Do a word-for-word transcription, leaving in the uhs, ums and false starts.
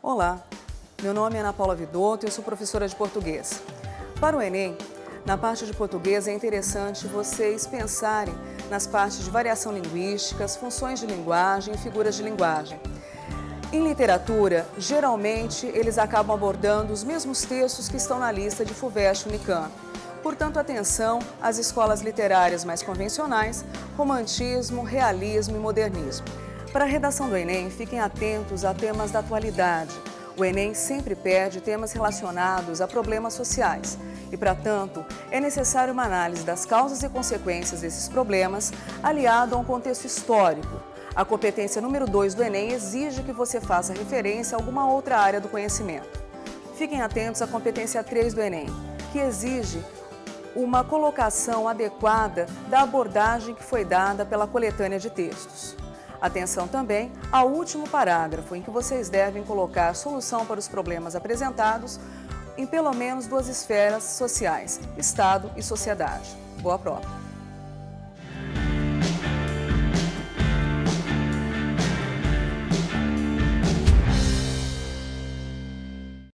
Olá, meu nome é Ana Paula Vidotto e eu sou professora de português. Para o Enem, na parte de português é interessante vocês pensarem nas partes de variação linguística, funções de linguagem e figuras de linguagem. Em literatura, geralmente eles acabam abordando os mesmos textos que estão na lista de FUVEST Unicamp. Portanto, atenção às escolas literárias mais convencionais, romantismo, realismo e modernismo. Para a redação do Enem, fiquem atentos a temas da atualidade. O Enem sempre pede temas relacionados a problemas sociais e, para tanto, é necessário uma análise das causas e consequências desses problemas aliado a um contexto histórico. A competência número dois do Enem exige que você faça referência a alguma outra área do conhecimento. Fiquem atentos à competência três do Enem, que exige uma colocação adequada da abordagem que foi dada pela coletânea de textos. Atenção também ao último parágrafo, em que vocês devem colocar solução para os problemas apresentados em pelo menos duas esferas sociais, Estado e sociedade. Boa prova!